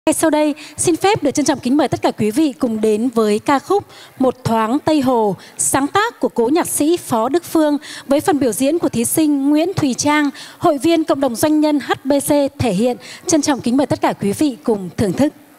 Ngay sau đây, xin phép được trân trọng kính mời tất cả quý vị cùng đến với ca khúc Một Thoáng Tây Hồ, sáng tác của cố nhạc sĩ Phó Đức Phương với phần biểu diễn của thí sinh Nguyễn Thùy Trang, hội viên cộng đồng doanh nhân HBC thể hiện. Trân trọng kính mời tất cả quý vị cùng thưởng thức.